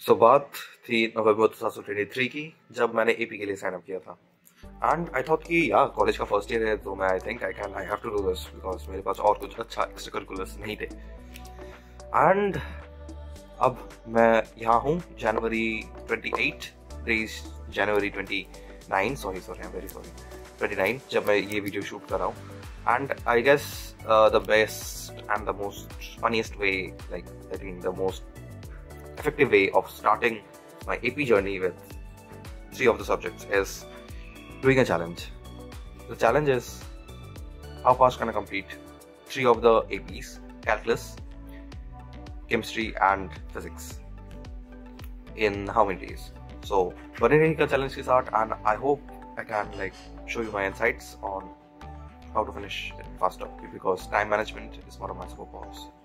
सो बात थी नवंबर 2023 की, जब मैंने एपी के लिए साइन अप किया था। एंड आई थॉट कि यार कॉलेज का फर्स्ट ईयर है तो मैं I have to do this, because मेरे पास और कुछ अच्छा एक्स्ट्रा करिकुलर्स नहीं थे। एंड अब मैं यहाँ हूँ जनवरी 29 जनवरी 29 आई एम वेरी सॉरी 29 जब मैं ये वीडियो शूट कर रहा हूँ। And I guess the best and the most funniest way, like I think the most effective way of starting my AP journey with 3 of the subjects is doing a challenge. The challenge is how fast can I complete 3 of the APs: calculus, chemistry and physics in how many days. So बने रहिए का challenge के साथ, and I hope I can show you my insights on how to finish it faster, because time management is one of my superpowers.